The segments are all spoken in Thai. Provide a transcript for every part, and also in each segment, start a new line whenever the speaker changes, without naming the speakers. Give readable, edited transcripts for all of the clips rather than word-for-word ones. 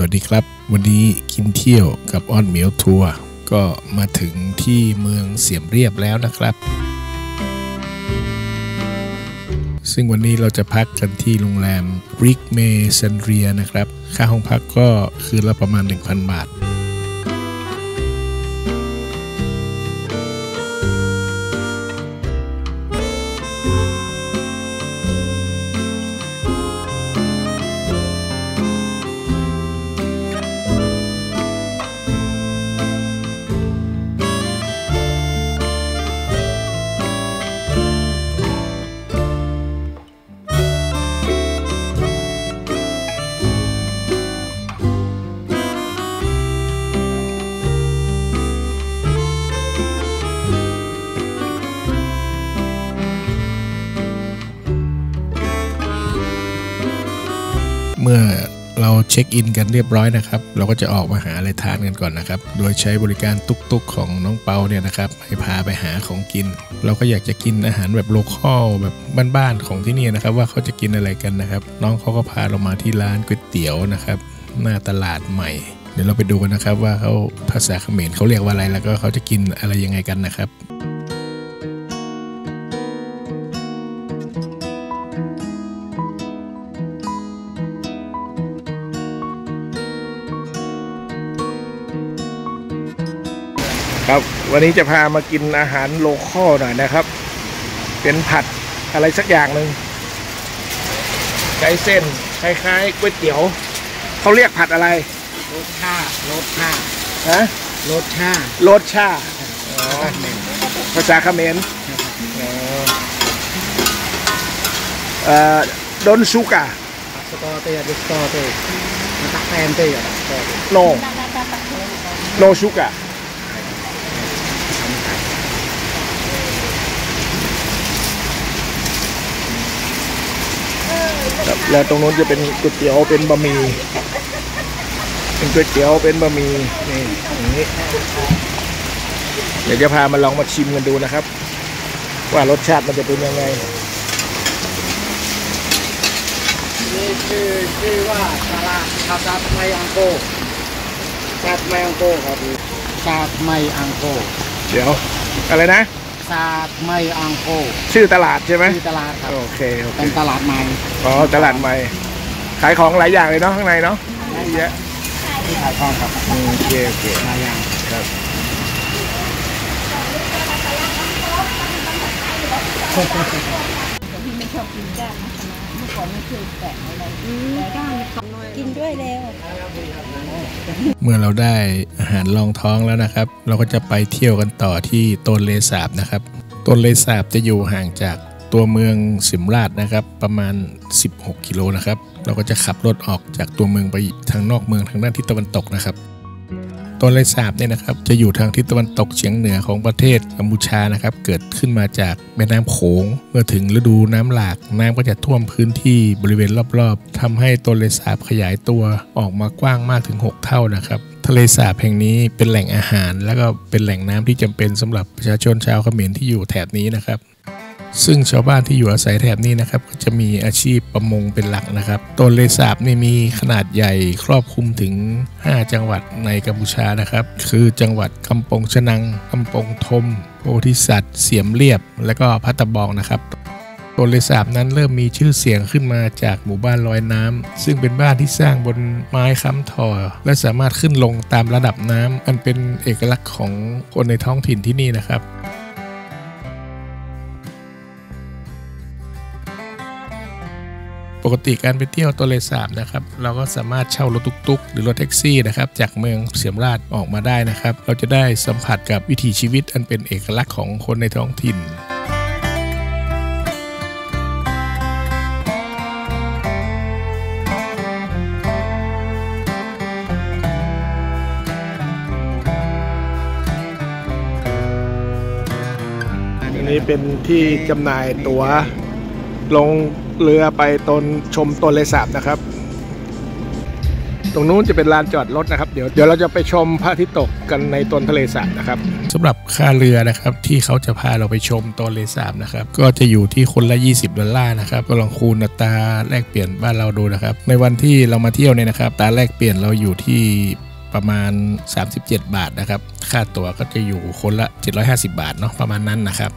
วัสดีครับวันนี้กินเที่ยวกับอ้อนเหมียวทัวร์ก็มาถึงที่เมืองเสียมเรียบแล้วนะครับซึ่งวันนี้เราจะพักกันที่โรงแรมริกเมซันเรียนะครับค่าห้องพักก็คืนละประมาณ 1,000 บาทเมื่อเราเช็คอินกันเรียบร้อยนะครับเราก็จะออกมาหาอะไรทานกันก่อนนะครับโดยใช้บริการตุ๊กๆของน้องเปาเนี่ยนะครับให้พาไปหาของกินเราก็อยากจะกินอาหารแบบโลคอลแบบบ้านๆของที่นี่นะครับว่าเขาจะกินอะไรกันนะครับน้องเขาก็พาเรามาที่ร้านก๋วยเตี๋ยวนะครับหน้าตลาดใหม่เดี๋ยวเราไปดูกันนะครับว่าเขาภาษาเขมรเขาเรียกว่าอะไรแล้วก็เขาจะกินอะไรยังไงกันนะครับครับวันนี้จะพามากินอาหารโลคอลหน่อยนะครับเป็นผัดอะไรสักอย่างหนึ่งใช้เส้นคล้ายๆก๋วยเตี๋ยวเขาเรียกผัดอะไร
รสชา
ฮะ
รสชา
ภาษาเขมรดนซูกะ
สตอเตะสตอเตะตักแตนเตะ
โนซูกะแล้วตรงนู้นจะเป็นก๋วยเตี๋ยวเป็นบะหมี่เป็นก๋วยเตี๋ยวเป็นบะหมี่นี่อย่างนี้เดี๋ยวจะพามาลองมาชิมกันดูนะครับว่ารสชาติมันจะเป็นยังไง
นี่ชื่อว่าซาลาซาดไมอังโกครับซาดไมอังโก
เดี๋ยวอะไรนะ
ซาดไมอังโก
ชื่อตลาดใช่ไหม
ชื่อตลาดครับ
โอเค
เป็นตลาดใหม่
ตลาดใหม่ขายของหลายอย่างเลยเนาะข้างในเนาะเยอะ
ที่ขายของครับ
โอเค
หลายอย่าง
ครับ
พี่ไม่ชอบกินก้างนะเมื่อก่อนไม่เคยแตะอะไรแต่ก้างกินด้วยแล้ว
เมื่อเราได้อาหารรองท้องแล้วนะครับเราก็จะไปเที่ยวกันต่อที่ต้นเลสาบนะครับต้นเลสาบจะอยู่ห่างจากตัวเมืองสิมราชนะครับประมาณ16 กิโลนะครับเราก็จะขับรถออกจากตัวเมืองไปทางนอกเมืองทางด้านทิศตะวันตกนะครับต้นเลสาบเนี่ยนะครับจะอยู่ทางทิศตะวันตกเฉียงเหนือของประเทศกัมพูชานะครับเกิดขึ้นมาจากแม่น้ำโขงเมื่อถึงฤดูน้ำหลากน้ำก็จะท่วมพื้นที่บริเวณรอบๆทำให้ต้นเลสาบขยายตัวออกมากว้างมากถึง6 เท่านะครับทะเลสาบแห่งนี้เป็นแหล่งอาหารและก็เป็นแหล่งน้ำที่จำเป็นสำหรับประชาชนชาวเขมรที่อยู่แถบนี้นะครับซึ่งชาวบ้านที่อยู่อาศัยแถบนี้นะครับก็จะมีอาชีพประมงเป็นหลักนะครับต้นเลสาบนี่มีขนาดใหญ่ครอบคลุมถึง5 จังหวัดในกัมพูชานะครับคือจังหวัดกำปงชะนังกำปงธมโพธิสัตว์เสียมเรียบและก็พัตตะบองนะครับต้นเลสาบนั้นเริ่มมีชื่อเสียงขึ้นมาจากหมู่บ้านลอยน้ำซึ่งเป็นบ้านที่สร้างบนไม้ค้ำถ่อและสามารถขึ้นลงตามระดับน้ำอันเป็นเอกลักษณ์ของคนในท้องถิ่นที่นี่นะครับปกติการไปเที่ยวต้นเลสาบนะครับเราก็สามารถเช่ารถตุ๊กๆหรือรถแท็กซี่นะครับจากเมืองเสียมราชออกมาได้นะครับเราจะได้สัมผัสกับวิถีชีวิตอันเป็นเอกลักษณ์ของคนในท้องถิ่นอันนี้เป็นที่จำหน่ายตั๋วลงเรือไปชมต้นเลสาบนะครับตรงนู้นจะเป็นลานจอดรถนะครับเดี๋ยวเราจะไปชมพระอาทิตย์ตกกันในต้นทะเลสาบนะครับสำหรับค่าเรือนะครับที่เขาจะพาเราไปชมต้นทะเลสาบนะครับก็จะอยู่ที่คนละ$20นะครับก็ลองคูณอัตราแลกเปลี่ยนบ้านเราดูนะครับในวันที่เรามาเที่ยวเนี่ยนะครับอัตราแลกเปลี่ยนเราอยู่ที่ประมาณ37 บาทนะครับค่าตั๋วก็จะอยู่คนละ750 บาทเนาะประมาณนั้นนะครับ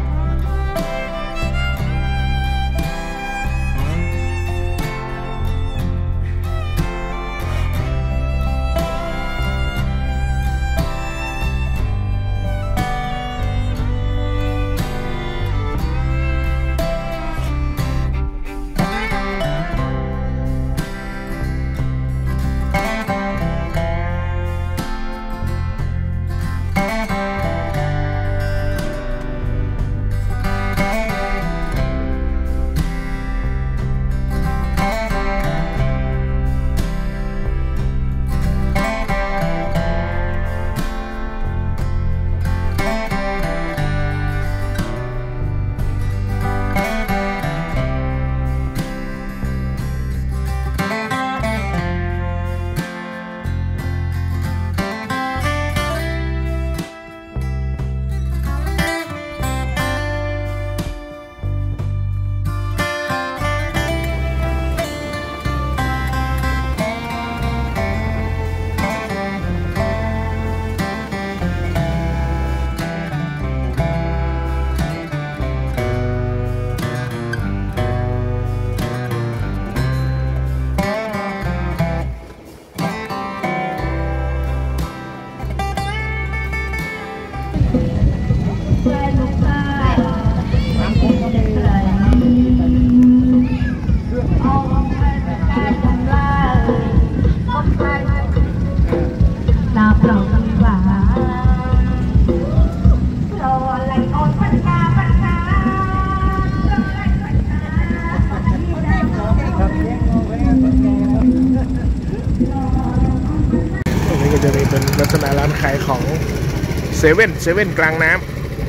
จะมีเป็นลักษณะร้านขายของเซเว่นกลางน้ำ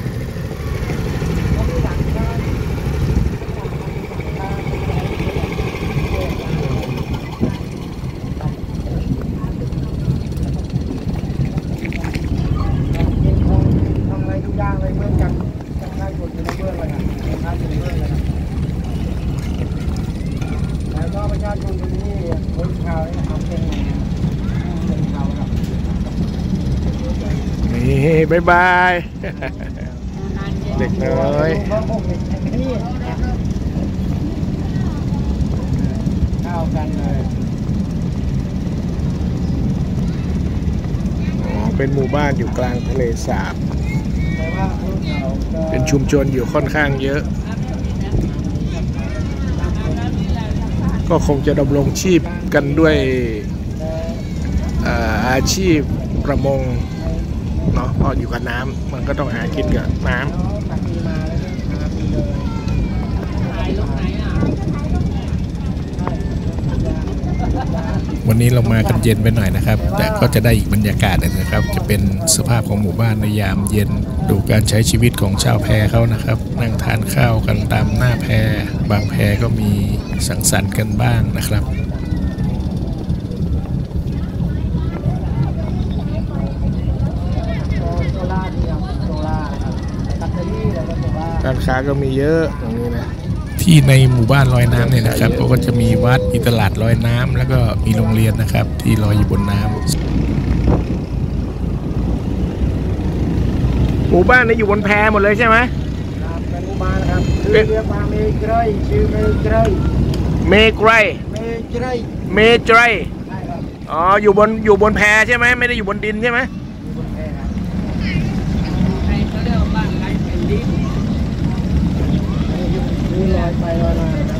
แล้วก็ประชาชนที่นี่คนชาวนี่นะครับเป็นชาวครับ
นี่บ๊ายบายเด็กน้อย
เข้ากันเลย
เป็นหมู่บ้านอยู่กลางทะเลสาบเป็นชุมชนอยู่ค่อนข้างเยอะก็คงจะดำรงชีพกันด้วยอาชีพประมงเนาะเพราะอยู่กับน้ำมันก็ต้องหากินกับน้ำวันนี้เรามากันเย็นไปหน่อยนะครับแต่ก็จะได้อีกบรรยากาศนึงนะครับจะเป็นสภาพของหมู่บ้านในยามเย็นดูการใช้ชีวิตของชาวแพเขานะครับนั่งทานข้าวกันตามหน้าแพบางแพก็มีสังสรรค์กันบ้างนะครับร้านค้าก็มีเยอะตรงนี้นะที่ในหมู่บ้านลอยน้ำเนี่ยนะครับก็จะมีวัดมีตลาดลอยน้ำแล้วก็มีโรงเรียนนะครับที่ลอยอยู่บนน้ำหมู่บ้านนี้อยู่บนแพหมดเลยใช่ไหม
ครับเป็นหมู่บ้านครับชื่อเรียกว่าเมไกรชื่อเมไกร
อ๋ออยู่บนแพใช่ไหมไม่ได้อยู่บนดินใช่ไหม
อยู่บนแพครับแพเขาเรียกว่าบ้านไร้แผ่นดินนี่ลอยไปลอยมาครับ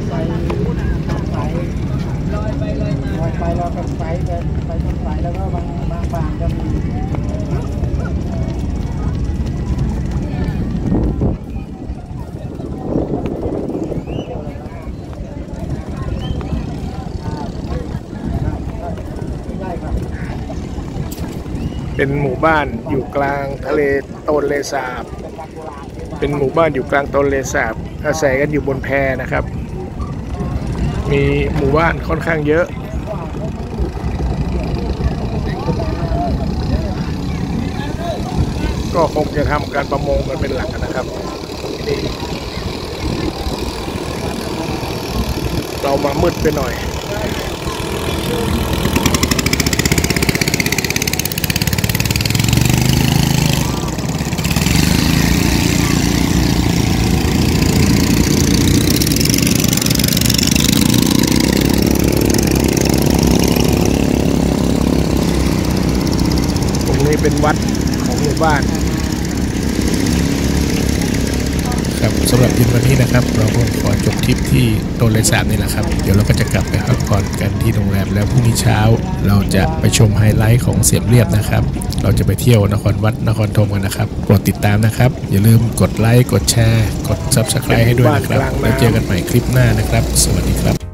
ไปต้นสายแล้วก็บาง
เป็นหมู่บ้านอยู่กลางทะเลโตนเลสาบเป็นหมู่บ้านอยู่กลางโตนเลสาบอาศัยกันอยู่บนแพนะครับมีหมู่บ้านค่อนข้างเยอะก็คงจะทำการประมงกันเป็นหลักนะครับนี่เรามามืดไปหน่อยตรงนี้เป็นวัดของหมู่บ้านครับสำหรับทีมวันนี้นะครับเราก็ขอจบทริปที่โตนเลสาบนี่แหละครับเดี๋ยวเราก็จะกลับไปพักผ่อนกันที่โรงแรมแล้วพรุ่งนี้เช้าเราจะไปชมไฮไลท์ของเสียมเรียบนะครับเราจะไปเที่ยวนครวัดนครธมกันนะครับโปรดติดตามนะครับอย่าลืมกดไลค์กดแชร์กด Subscribe ให้ด้วยนะครับแล้วเจอกันใหม่คลิปหน้านะครับสวัสดีครับ